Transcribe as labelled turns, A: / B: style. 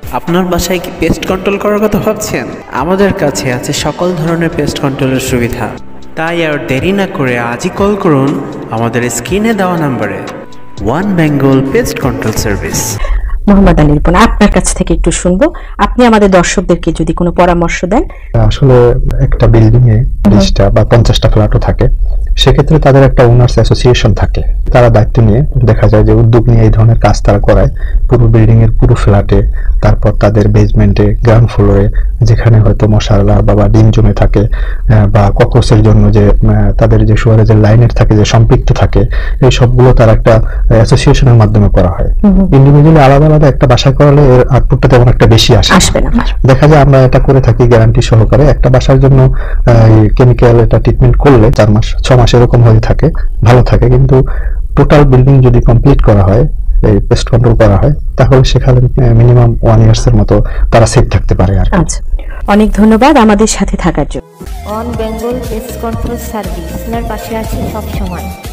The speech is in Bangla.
A: আপনার বাসায় কি পেস্ট কন্ট্রোল করার কথা ভাবছেন? আমাদের কাছে আছে সকল ধরনের পেস্ট কন্ট্রোলের সুবিধা। তাই আর দেরি না করে আজই কল করুন আমাদের স্ক্রিনে দেওয়া নম্বরে। One Bengal pest control service.
B: Mohammad Ali Ripon, আপনার কাছ থেকে একটু শুনবো, আপনি আমাদের দর্শকদেরকে যদি কোনো পরামর্শ দেন।
C: আসলে একটা বিল্ডিং এ 20টা বা 50টা ফ্ল্যাটও থাকে, সেক্ষেত্রে তাদের একটা ওনার্স অ্যাসোসিয়েশন থাকে। তারা দায়িত্ব নিয়ে দেখা যায় যে উদ্যোগ নিয়ে এই ধরনের কাজ তারা করায় পুরো বিল্ডিং এর পুরো ফ্ল্যাটে, তারপর তাদের বেসমেন্টে, গ্রাউন্ড ফ্লোরে যেখানে হয়তো মশালা বা ডিম জমে থাকে বা ককরোচের জন্য যে তাদের যে সুয়ারেজের লাইনের থাকে যে সম্পৃক্ত থাকে, এই সবগুলো তার একটা অ্যাসোসিয়েশনের মাধ্যমে করা হয়। ইন্ডিভিজুয়ালি আলাদা আলাদা একটা বাসা করালে এর আউটপুটটা তেমন একটা বেশি আসবে না। দেখা যায় আমরা এটা করে থাকি গ্যারান্টি সহকারে। একটা বাসার জন্য কেমিক্যাল এটা ট্রিটমেন্ট করলে 4 মাস 6 মাস এরকম হয়ে থাকে, ভালো থাকে। কিন্তু টোটাল বিল্ডিং যদি কমপ্লিট করা হয়, এই পেস্ট কন্ট্রোল করা হয়, তাহলে সেখানে মিনিমাম 1 ইয়ার্স এর মতো তারা সেফ থাকতে পারে। আর
B: আচ্ছা, অনেক ধন্যবাদ আমাদের সাথে থাকার জন্য।
D: One Bengal pest control service আপনার পাশে আছে সব সময়।